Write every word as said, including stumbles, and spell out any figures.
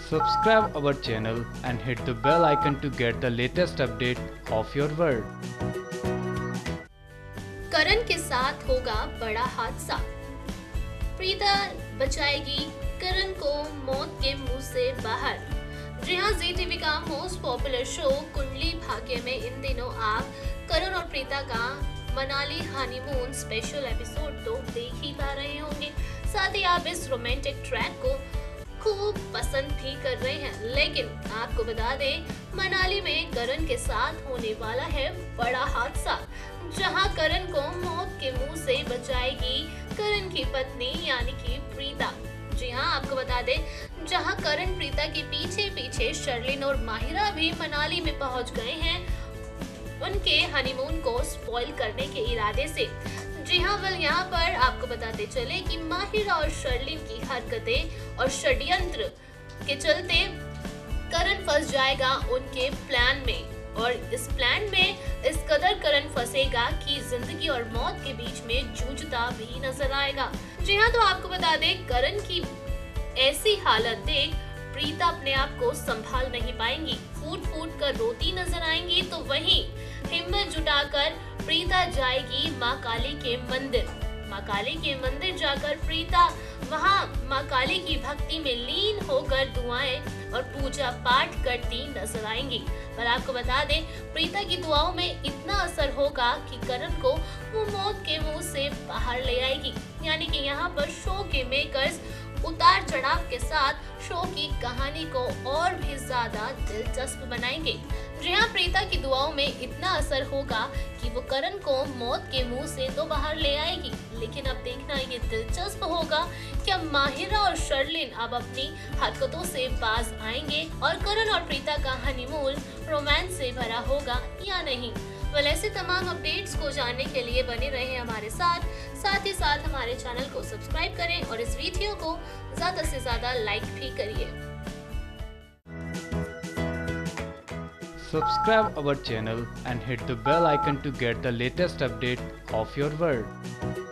Subscribe our channel and hit the bell icon to get the latest update of your world. करण के साथ होगा बड़ा हादसा। प्रीता बचाएगी करण को मौत के मुंह से बाहर। जी हाँ, जी टीवी का most popular show Kundali Bhagya में इन दिनों आप करण और प्रीता का मनाली हनीमून स्पेशल एपिसोड तो देख ही पा रहे होंगे। साथ ही आप इस रोमांटिक ट्रैक को खूब पसंद भी कर रहे हैं। लेकिन आपको बता दें, मनाली में करण के साथ होने वाला है बड़ा हादसा, जहां करण को मौत के मुंह से बचाएगी करण की पत्नी यानी कि प्रीता। जी हाँ, आपको बता दें, जहां करण प्रीता के पीछे पीछे शर्लिन और माहिरा भी मनाली में पहुंच गए हैं उनके हनीमून को स्पॉइल करने के इरादे से। जी हाँ, वेल यहाँ पर आपको बताते चले कि माहिरा और शर्लिन की हरकतें और षड्यंत्र के चलते करण फंस जाएगा उनके प्लान में, और इस प्लान में इस कदर करण फंसेगा कि जिंदगी और मौत के बीच में जूझता भी नजर आएगा। जी हाँ, तो आपको बता दें, करण की ऐसी हालत देख प्रीता अपने आप को संभाल नहीं पाएंगी, फूट फूट कर रोती नजर आएंगी। तो वहीं हिम्मत जुटाकर प्रीता जाएगी माँ काली के मंदिर। माँ काली के मंदिर जाकर प्रीता वहाँ माँ काली की भक्ति में लीन होकर दुआएं और पूजा पाठ करती नजर आएंगी। पर आपको बता दें, प्रीता की दुआओं में इतना असर होगा कि करण को वो मौत के मुंह से बाहर ले आएगी। यानी कि यहाँ पर शो के मेकर्स उतार चढ़ाव के साथ शो की कहानी को और भी ज्यादा दिलचस्प बनाएंगे। जी हाँ, प्रीता की दुआओं में इतना असर होगा कि वो करण को मौत के मुंह से तो बाहर ले आएगी, लेकिन अब देखना ये दिलचस्प होगा कि अब माहिरा और शर्लिन अब अपनी हरकतों से बाज आएंगे और करण और प्रीता का हनीमून रोमांस से भरा होगा या नहीं। वेल, ऐसे तमाम अपडेट्स को जानने के लिए बने रहे हमारे साथ साथ ही साथ हमारे चैनल को सब्सक्राइब करें और इस वीडियो को ज्यादा से ज्यादा लाइक भी करिए। Subscribe our channel and hit the bell icon to get the latest update of your world.